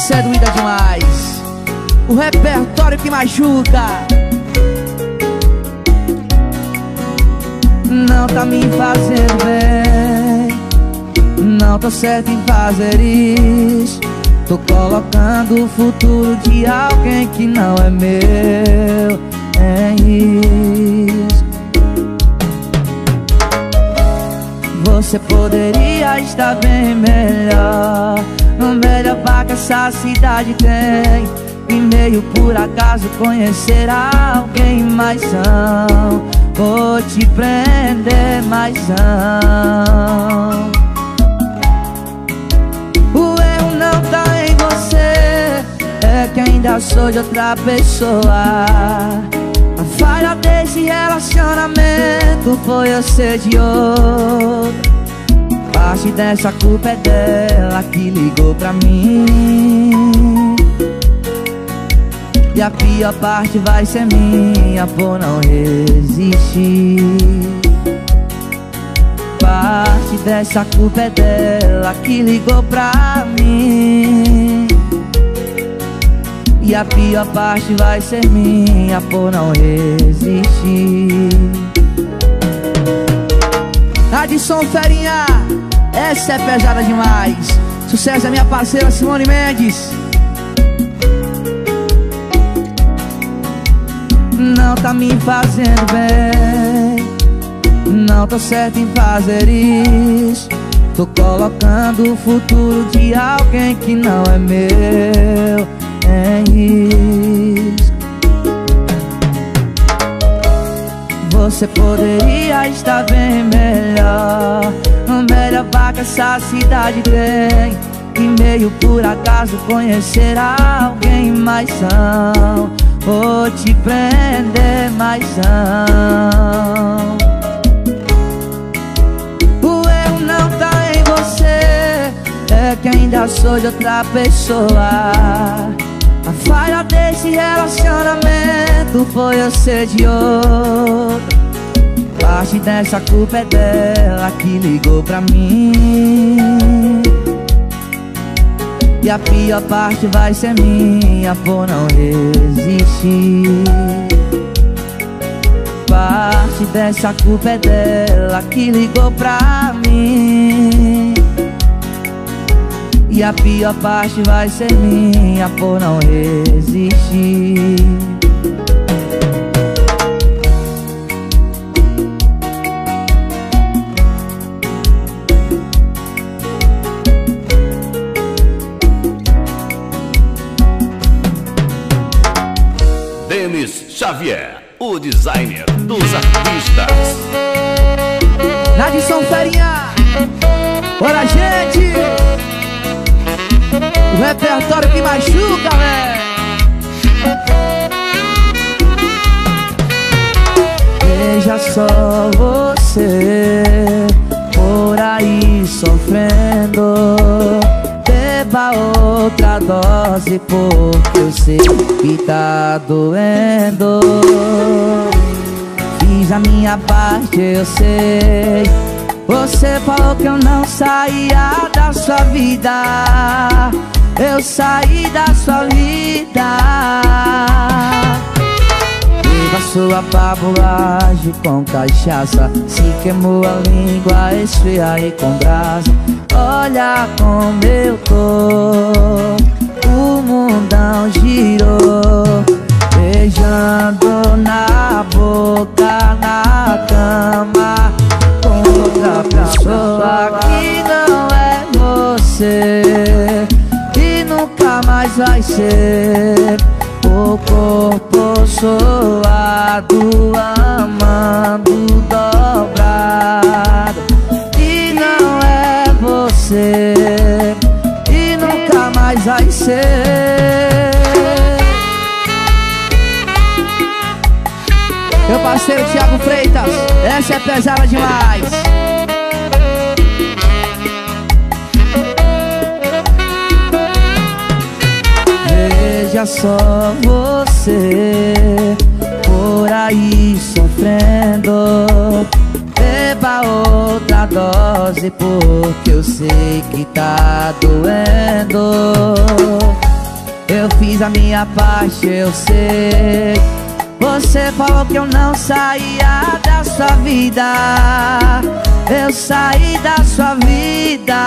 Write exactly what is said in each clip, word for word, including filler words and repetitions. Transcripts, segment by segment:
Essa é doída demais. O repertório que machuca. Não tá me fazendo bem, não tô certo em fazer isso. Tô colocando o futuro de alguém que não é meu em risco. Você poderia estar bem melhor, melhor pra que essa cidade tem. E meio por acaso conhecer alguém, mas não vou te prender, mas não. O erro não tá em você, é que ainda sou de outra pessoa. A falha desse relacionamento foi eu ser de outro. Parte dessa culpa é dela que ligou pra mim. E a pior parte vai ser minha por não resistir. Parte dessa culpa é dela que ligou pra mim. E a pior parte vai ser minha por não resistir. Adson Ferinha, essa é pesada demais. Sucesso da minha parceira Simone Mendes. Não tá me fazendo bem, não tô certo em fazer isso. Tô colocando o futuro de alguém que não é meu em risco. Você poderia estar bem melhor, melhor pra que essa cidade tem. E meio por acaso conhecer alguém, mas não vou te prender, mas não. O erro não tá em você, é que ainda sou de outra pessoa. A falha desse relacionamento foi eu ser de outro. Parte dessa culpa é dela que ligou pra mim. E a pior parte vai ser minha por não resistir. Parte dessa culpa é dela que ligou pra mim. E a pior parte vai ser minha por não resistir. Denis Xavier, o designer dos artistas. Adson Ferinha, bora gente! O repertório que machuca, véi. Veja só você por aí sofrendo. Beba outra dose porque eu sei que tá doendo. Fiz a minha parte, eu sei. Você falou que eu não saía da sua vida. Eu saí da sua vida. Beba sua babulagem com cachaça. Se queimou a língua, esfria aí com brasa. Olha como eu tô, o mundão girou. Beijando na boca, na cama com outra pessoa que não é você. E nunca mais vai ser. O corpo suado, amando dobrado. E não é você, e nunca mais vai ser. Meu parceiro Thiago Freitas, essa é pesada demais. Veja só você por aí sofrendo. Beba outra dose porque eu sei que tá doendo. Eu fiz a minha parte, eu sei. Você falou que eu não saía da sua vida. Eu saí da sua vida.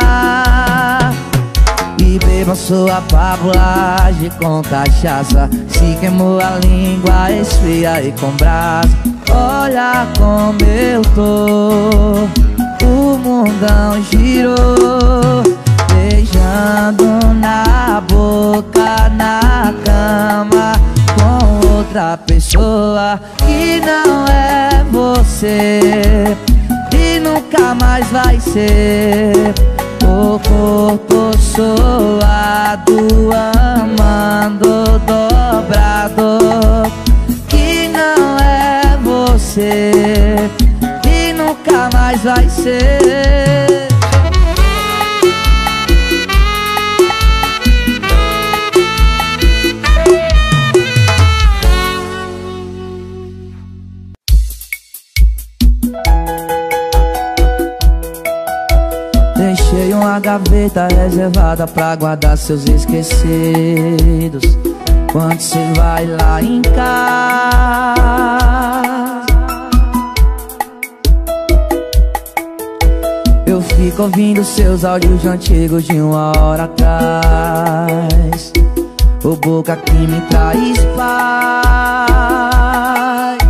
E bebo a sua pavulagem com cachaça. Se queimou a língua, esfria e com brasa. Olha como eu tô, o mundão girou. Beijando na boca, na cama, com outra pessoa que não é você e nunca mais vai ser. O corpo suado, amando dobrado, que não é você e nunca mais vai ser. Deixei uma gaveta reservada pra guardar seus esquecidos. Quando cê vai lá em casa, eu fico ouvindo seus áudios antigos de uma hora atrás. O boca que me traz paz.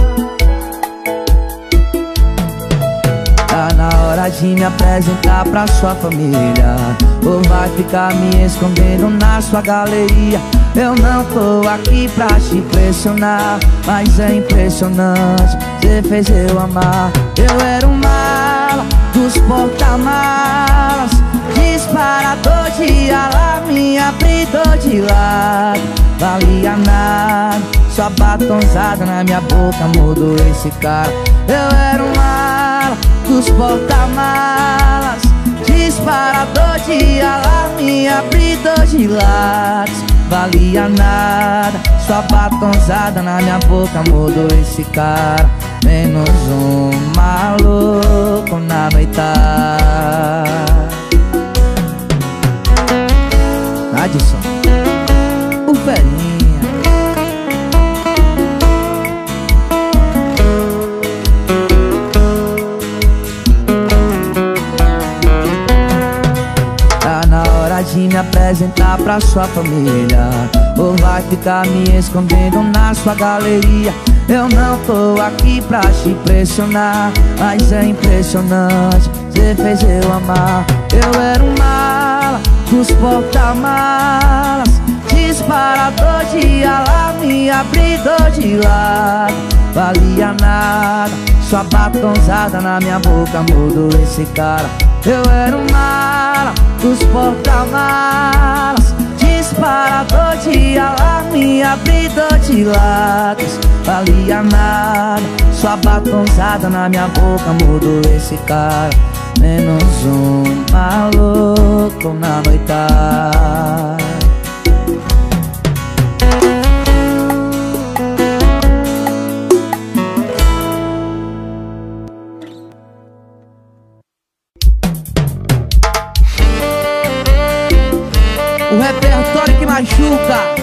Tá na hora de me apresentar pra sua família, ou vai ficar me escondendo na sua galeria? Eu não tô aqui pra te impressionar, mas é impressionante, cê fez eu amar. Eu era um mala dos porta-malas, disparador de alarme, abridor de lado. Valia nada, sua batonzada na minha boca mudou esse cara. Eu era um mala dos porta-malas, disparador de alarme, abridor de lados. Valia nada, sua batonzada na minha boca mudou esse cara. Menos um maluco na noitada. Adson, o Ferinha. Tá na hora de me apresentar pra sua família, ou vai ficar me escondendo na sua galeria? Eu não tô aqui pra te impressionar, mas é impressionante, cê fez eu amar. Eu era um mala dos porta-malas, disparador de alarme, abridor de lado. Valia nada, sua batonzada na minha boca mudou esse cara. Eu era um mala dos porta-malas, disparador de alarme, abridor de lados. Valia nada, sua batonzada na minha boca mudou esse cara. Menos um maluco na noitada. O repertório que machuca.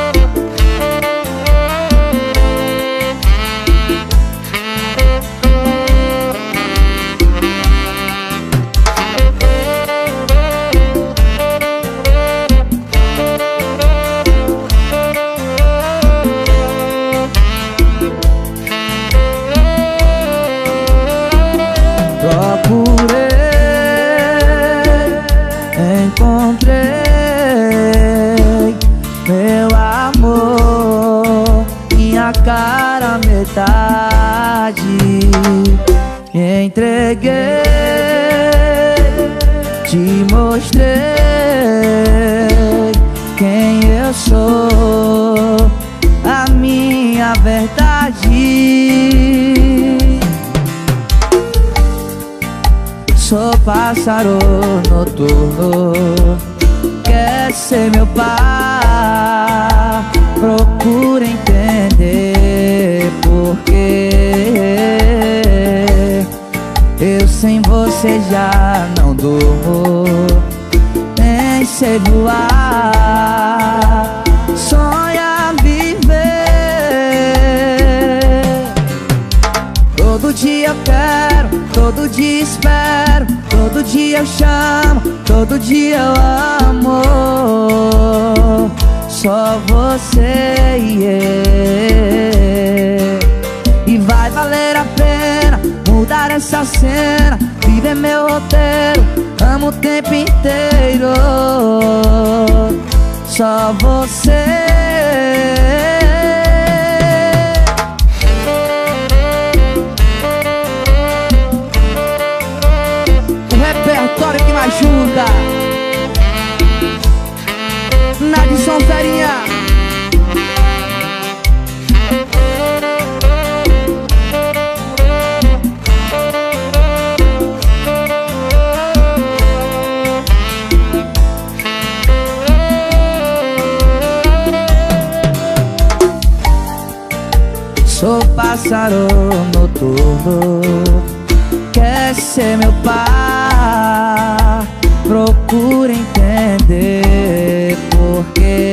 Cara metade, entreguei, te mostrei quem eu sou, a minha verdade. Sou pássaro noturno, quer ser meu pai, procura entender porque eu sem você já não durmo, nem sei voar. quero, todo dia espero, todo dia eu chamo, todo dia eu amo. Só você e eu. E vai valer a pena mudar essa cena, viver meu roteiro, amo o tempo inteiro. Só você. O repertório que machuca. Nadson Ferinha. Sou pássaro noturno, quer ser meu par. Procura entender porquê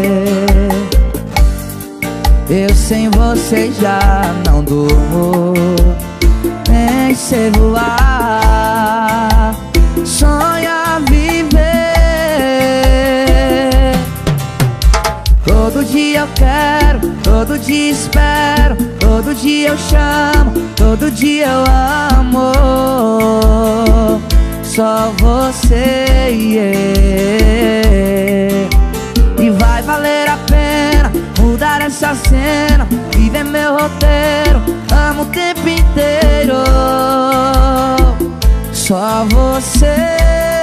eu sem você já não durmo, nem sei voar. Sonha viver. Todo dia eu quero, todo dia espero, todo dia eu chamo, todo dia eu amo. Só você e eu. E vai valer a pena mudar essa cena, viver meu roteiro, amo o tempo inteiro. Só você.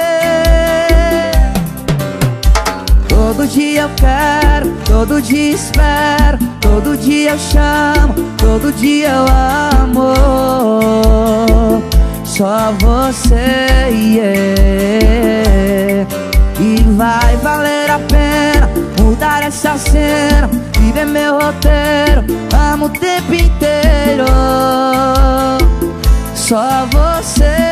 Todo dia eu quero, todo dia espero, todo dia eu chamo, todo dia eu amo. Só você e eu. E vai valer a pena mudar essa cena, viver meu roteiro, amo o tempo inteiro. Só você.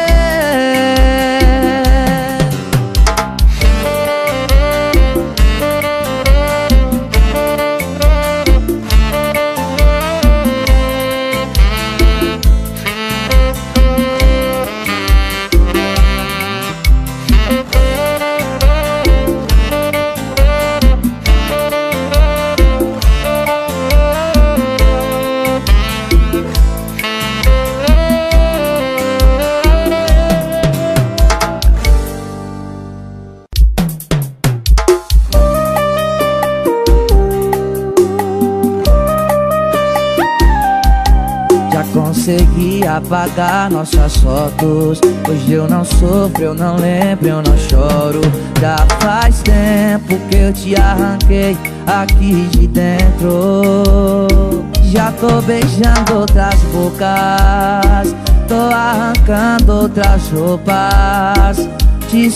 Consegui apagar nossas fotos. Hoje eu não sofro, eu não lembro, eu não choro. Já faz tempo que eu te arranquei aqui de dentro. Já tô beijando outras bocas, tô arrancando outras roupas. Te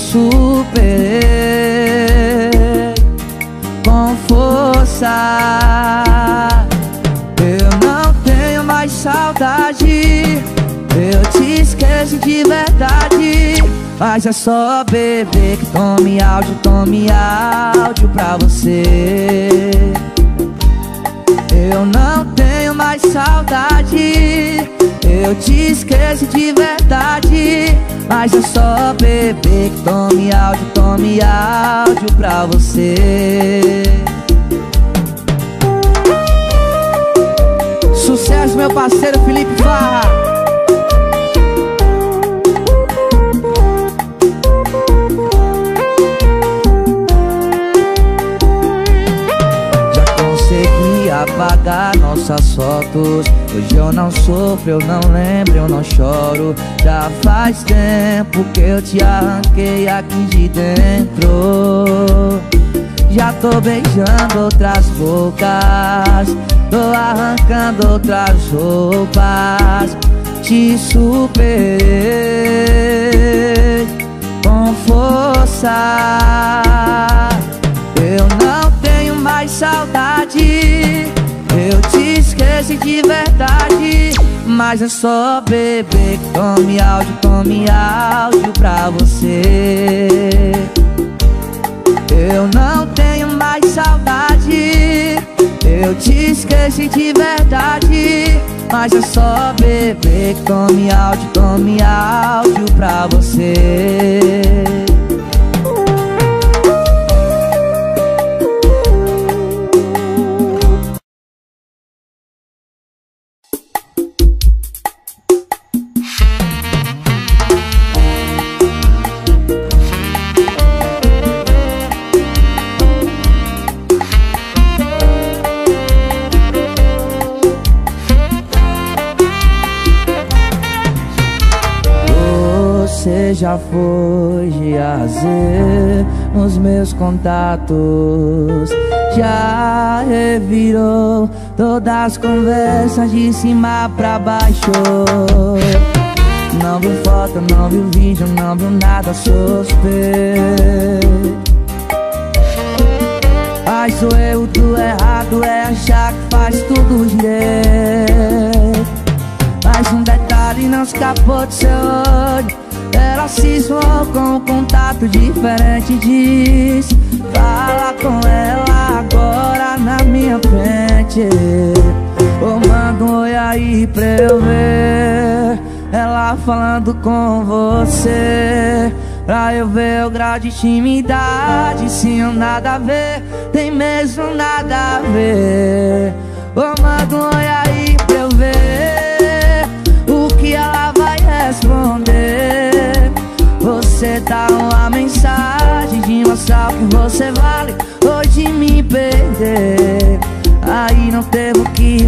superei com força. Eu não tenho mais saudade, eu te esqueço de verdade. Mas é só beber que tome áudio, tome áudio pra você. Eu não tenho mais saudade, eu te esqueço de verdade. Mas é só beber que tome áudio, tome áudio pra você. Sucesso, meu parceiro Felipe Farra. Já consegui apagar nossas fotos. Hoje eu não sofro, eu não lembro, eu não choro. Já faz tempo que eu te arranquei aqui de dentro. Já tô beijando outras bocas, tô arrancando outras roupas. Te superei com força. Eu não tenho mais saudade, eu te esqueci de verdade. Mas é só beber que tome áudio, tome áudio pra você. Eu não tenho mais saudade, eu te esqueci de verdade. mas é só beber. Tome áudio, tome áudio pra você. Você já foi de A a Z nos meus contatos, já revirou todas as conversas de cima pra baixo. Não viu foto, não viu vídeo, não viu nada suspeito. Mas o erro do errado é achar que faz tudo direito. Mas um detalhe não escapou do seu olho. Ela cismou com um contato diferente, diz: fala com ela agora na minha frente. Ou manda um oi aí pra eu ver ela falando com você, pra eu ver o grau de intimidade. Se eu nada a ver, tem mesmo nada a ver. Ou manda um oi aí pra eu ver o que ela vai responder. Você dá uma mensagem de mostrar o que você vale, hoje me perder. Aí não teve o que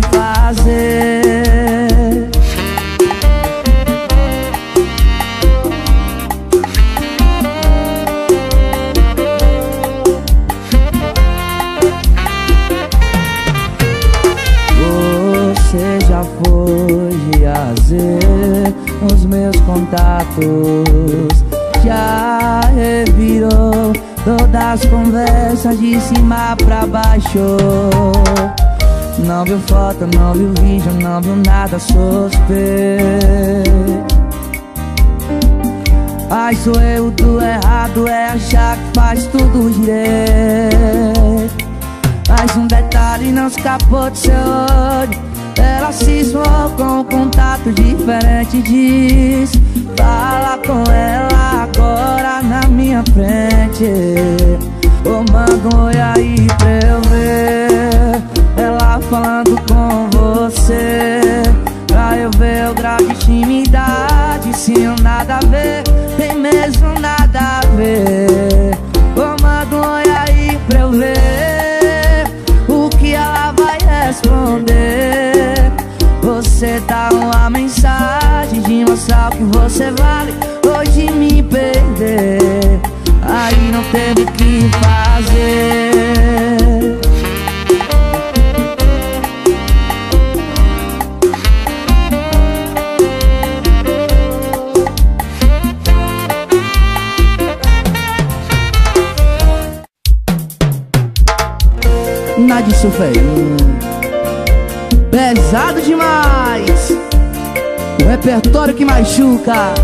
fazer. Você já foi de A a Z nos meus contatos, já revirou todas as conversas de cima pra baixo. Não viu foto, não viu vídeo, não viu nada suspeito. Mas o erro do errado é achar que faz tudo direito. Mas um detalhe não escapou do seu olho. Ela cismou com um contato diferente, diz: fala com ela agora na minha frente. Ou manda um oi aí pra eu ver ela falando com você, pra eu ver o grau de intimidade. Se eu nada a ver, tem mesmo nada a ver. Ou manda um oi aí pra eu ver o que ela vai responder. Você dá uma mensagem de mostrar o que você vale, hoje me perder. Aí não teve o que fazer. Nada sofreu, pesado demais, o repertório que machuca.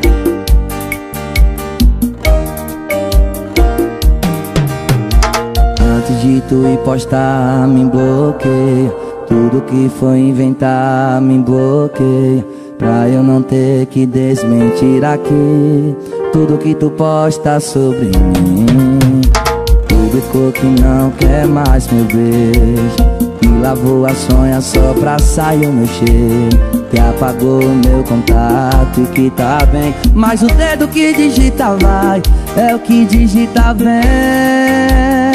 Antes de tu ir postar, me bloqueia. Tudo que foi inventar, me bloqueia, pra eu não ter que desmentir aqui tudo que tu posta sobre mim. Publicou que não quer mais meu beijo, me lavou a sonha só pra sair o meu cheiro, que apagou o meu contato e que tá bem. Mas o dedo que digita vai, é o que digita bem.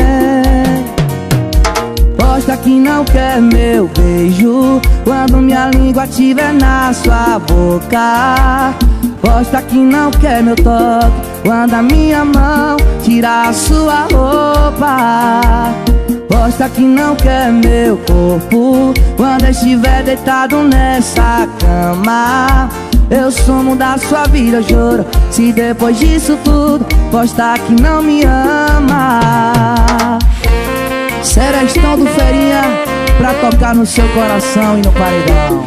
Posta que não quer meu beijo quando minha língua tiver na sua boca. Posta que não quer meu toque quando a minha mão tirar a sua roupa. Posta que não quer meu corpo quando estiver deitado nessa cama. Eu sumo da sua vida, juro, se depois disso tudo posta que não me ama. Serestão do Ferinha pra tocar no seu coração e no paredão.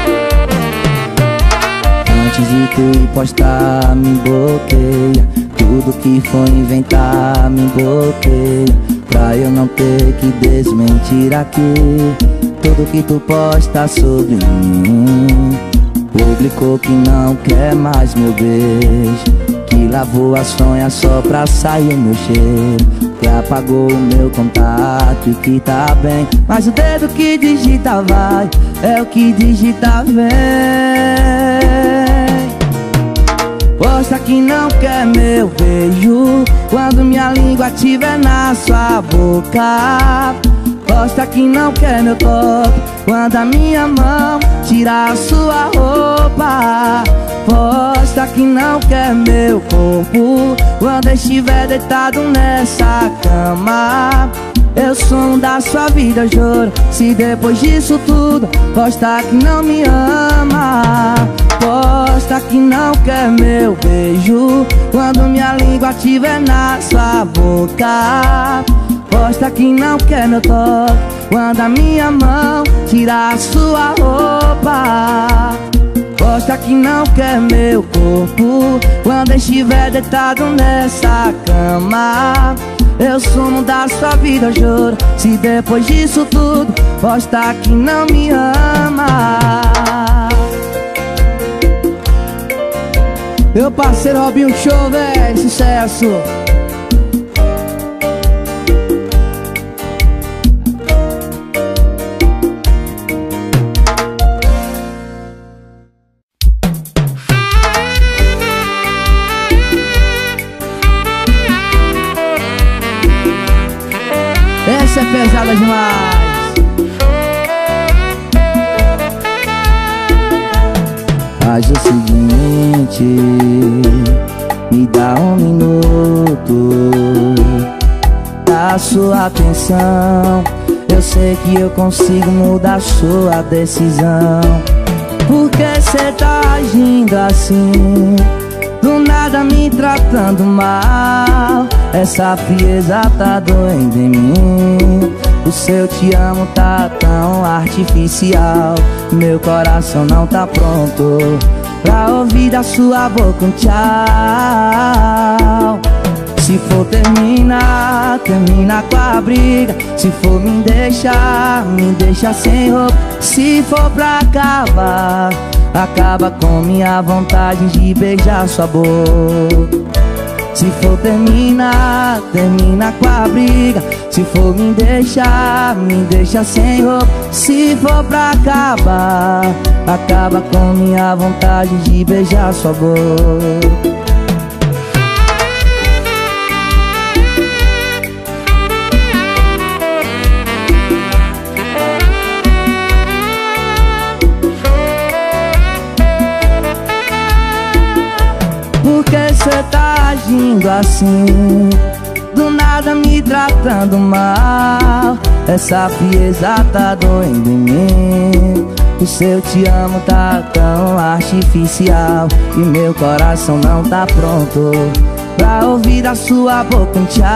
Antes de tu postar, me bloqueia. tudo que foi inventar me bloqueia, pra eu não ter que desmentir aqui tudo que tu posta sobre mim. Publicou que não quer mais meu beijo, que lavou a sonha só pra sair o meu cheiro, que apagou o meu contato e que tá bem, mas o dedo que digita vai, é o que digita vem. Posta que não quer meu beijo quando minha língua tiver na sua boca. Posta que não quer meu toque quando a minha mão tirar a sua roupa. Posta que não quer meu corpo quando estiver deitado nessa cama. Eu sou um da sua vida, eu juro. Se depois disso tudo posta que não me ama. Posta que não quer meu beijo quando minha língua tiver na sua boca. Posta que não quer meu toque quando a minha mão tirar a sua roupa. Posta que não quer meu corpo quando estiver deitado nessa cama. Eu sumo da sua vida, eu juro. Se depois disso tudo posta que não me ama. Meu parceiro Robinho Show, véi, sucesso. Essa é pesada demais. Faz o seguinte, me dá um minuto da sua atenção. Eu sei que eu consigo mudar sua decisão. Por que cê tá agindo assim? Do nada me tratando mal. Essa frieza tá doendo em mim. O seu te amo tá tão artificial. Meu coração não tá pronto pra ouvir da sua boca um tchau. Se for terminar, termina com a briga. Se for me deixar, me deixa sem roupa. Se for pra acabar, acaba com minha vontade de beijar sua boca. Se for terminar, termina com a briga. Se for me deixar, me deixa sem roupa. Se for pra acabar, acaba com minha vontade de beijar sua boca. Por que cê tá agindo assim? Do nada me tratando mal. Essa frieza tá doendo em mim. O seu te amo tá tão artificial. E meu coração não tá pronto pra ouvir da sua boca um tchau.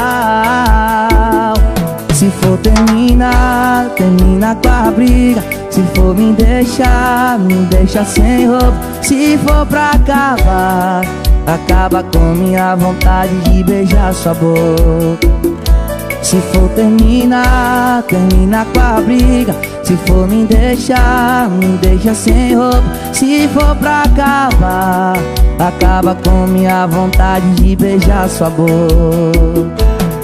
Se for terminar, termina com a briga. Se for me deixar, me deixa sem roupa. Se for pra acabar, acaba com minha vontade de beijar sua boca. Se for terminar, termina com a briga. Se for me deixar, me deixa sem roupa. Se for pra acabar, acaba com minha vontade de beijar sua boca.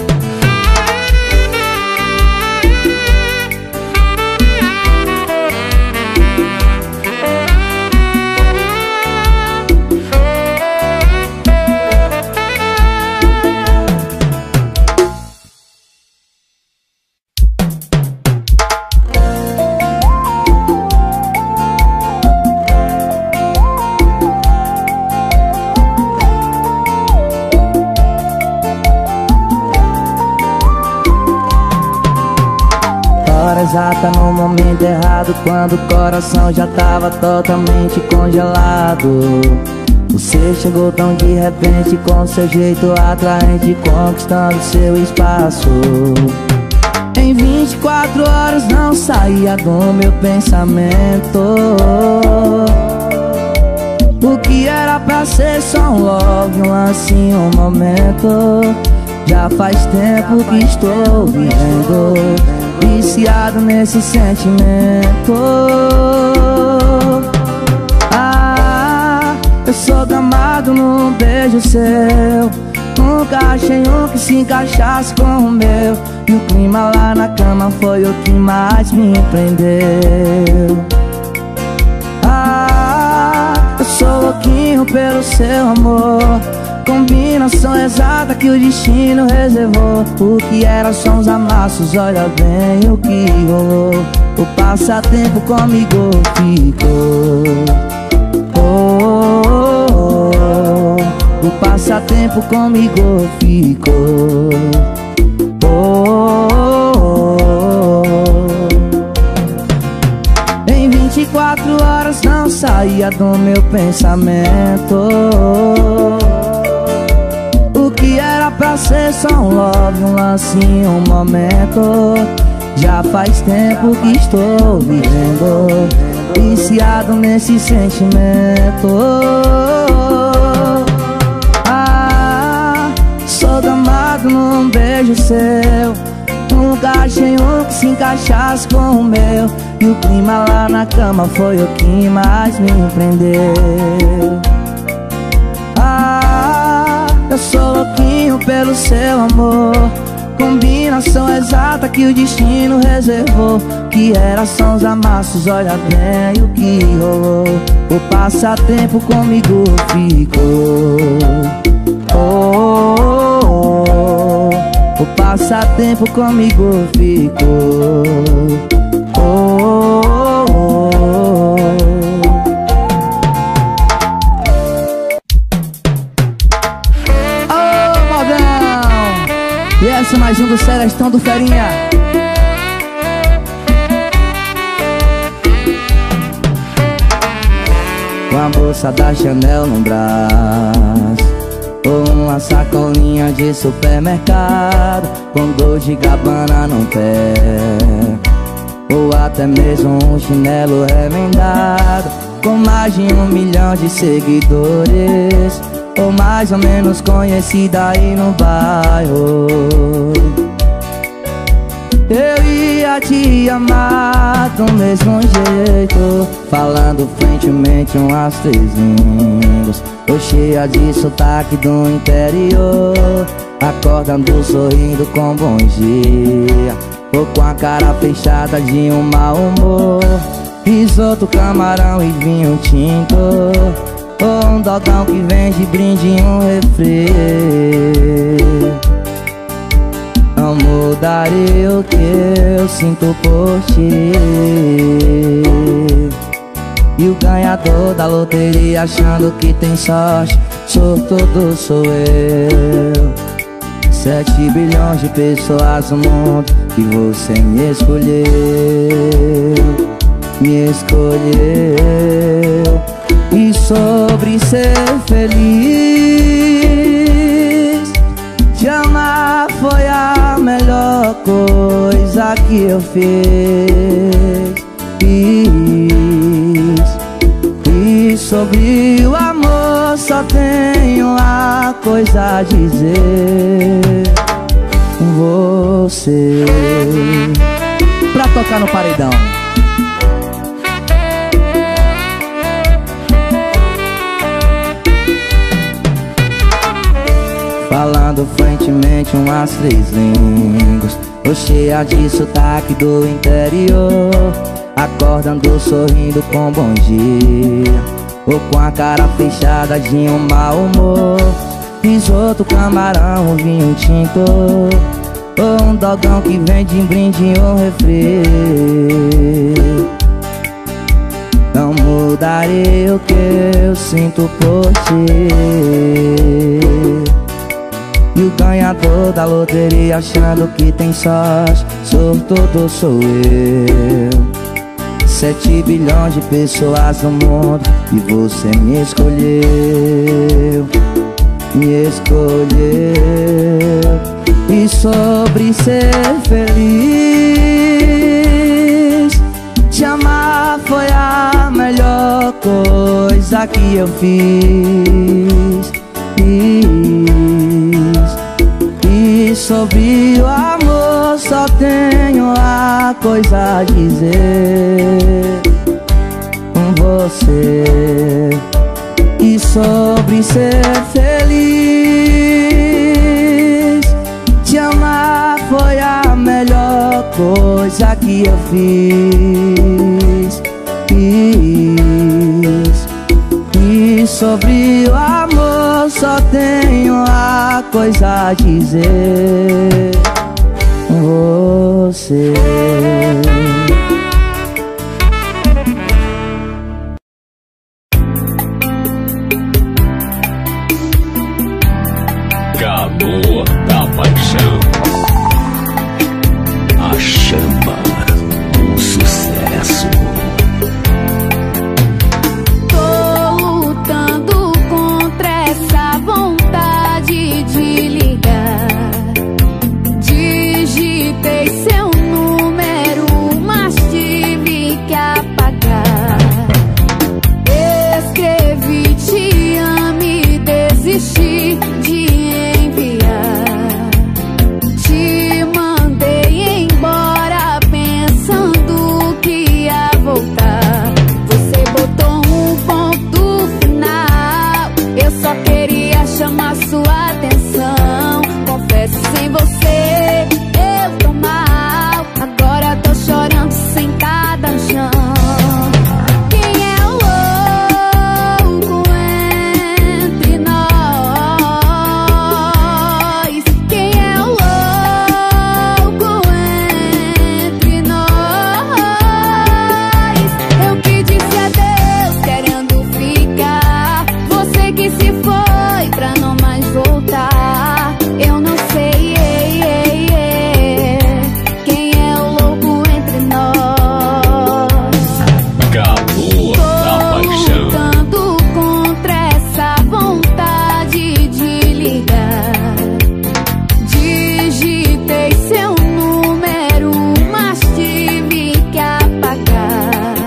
Exata no momento errado, quando o coração já tava totalmente congelado. Você chegou tão de repente, com seu jeito atraente, conquistando seu espaço. Em vinte e quatro horas não saía do meu pensamento. O que era pra ser só um love, um lance, um momento, já faz tempo que estou vivendo, viciado nesse sentimento. Ah, eu sou gamado num beijo seu, nunca achei um que se encaixasse com o meu, e o clima lá na cama foi o que mais me prendeu. Ah, eu sou louquinho pelo seu amor, combinação exata que o destino reservou. O que era só uns amassos, olha bem o que rolou. O passatempo comigo ficou. Oh, oh, oh. O passatempo comigo ficou. Oh, oh, oh. Em vinte e quatro horas não saía do meu pensamento. O que era pra ser só um love, um lance, um momento, já faz tempo que estou vivendo, viciado nesse sentimento. Ah, sou gamado num beijo seu, nunca achei um que se encaixasse com o meu, e o clima lá na cama foi o que mais me prendeu. Ah, eu sou louquinho pelo seu amor, combinação exata que o destino reservou. Que era só uns amassos, olha bem o que rolou. O passatempo comigo ficou. Oh, oh, oh. O passatempo comigo ficou. Oh, oh, oh. Oh, modão! E essa é mais um do Celestão do Ferinha. Com a bolsa da Chanel no braço, ou uma sacolinha de supermercado, com Dolce e Gabbana no pé, ou até mesmo um chinelo remendado, com mais de um milhão de seguidores, ou mais ou menos conhecida aí no bairro. Eu ia te amar do mesmo jeito, falando frentemente umas três línguas, ou cheia de sotaque do interior, acordando sorrindo com bom dia, ou com a cara fechada de um mau humor. Risoto, camarão e vinho tinto, ou um dogão que vende brinde em um refri. Não mudarei o que eu sinto por ti. E o ganhador da loteria achando que tem sorte, sortudo sou eu. Sete bilhões de pessoas no mundo e você me escolheu, me escolheu. E sobre ser feliz, te amar foi a melhor coisa que eu fiz. E sobre o amor só tenho uma coisa a dizer: você. Pra tocar no paredão. Falando frentemente umas três línguas, ou cheia de sotaque do interior, acordando sorrindo com bom dia, ou com a cara fechada de um mau humor. Risoto, camarão, vinho tinto, ou um dogão que vende em brinde em um refri. Não mudarei o que eu sinto por ti. E o ganhador da loteria achando que tem sorte, sortudo sou eu. Sete bilhões de pessoas no mundo e você me escolheu, me escolheu. E sobre ser feliz, te amar foi a melhor coisa coisa que eu fiz, fiz. E sobre o amor só tenho a coisa a dizer com você. E sobre ser feliz, te amar foi a melhor coisa que eu fiz, fiz. E sobre o amor só tenho a coisa a dizer com você. Calor da paixão, a chama do sucesso. Tô lutando contra essa vontade de ligar. Digitei seu número, mas tive que apagar. Escrevi te amo e desisti de chamar sua atenção. Confesso, sem você eu tô mal. Agora tô chorando sentada no chão. Quem é o louco entre nós? Quem é o louco entre nós? Eu que disse adeus querendo ficar. Você que se foi pra não mais voltar. Eu não sei, ei, ei, ei, quem é o louco entre nós. Calor da paixão. Tô lutando contra essa vontade de ligar. Digitei seu número, mas tive que apagar.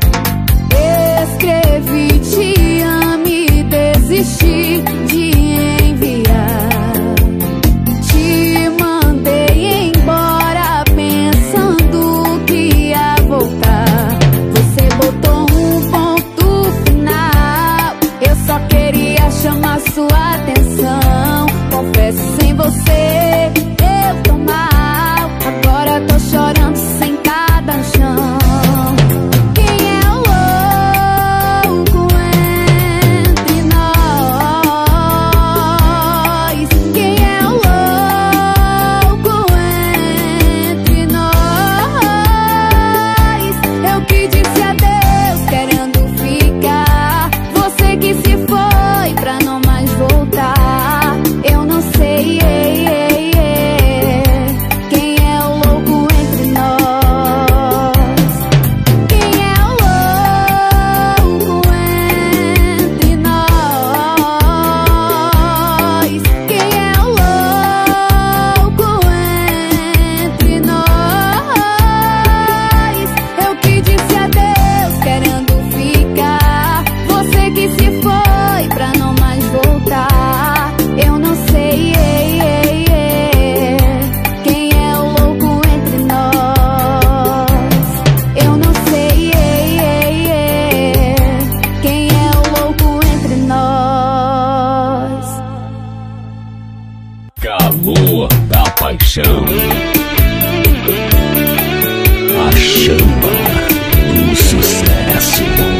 Escrevi te amo e desisti de enviar. Te mandei embora pensando que ia voltar. Você botou um ponto final. Eu só queria chamar sua atenção. Confesso, sem você eu tô mal. Agora tô chorando sentada no chão. Quem é o louco entre nós? Quem é o louco entre nós? Eu que disse adeus querendo ficar. Você que se foi pra não mais voltar. Eu não sei, ei, ei, ei, quem é o louco entre nós? Quem é o louco entre nós? Quem é o louco entre nós? Eu que disse adeus querendo ficar. Você que se foi pra não mais voltar. Eu não sei, ei, ei, ei, quem é o louco entre nós. Eu não sei, ei, ei, ei, quem é o louco entre nós. Calor da paixão, a chama do sucesso.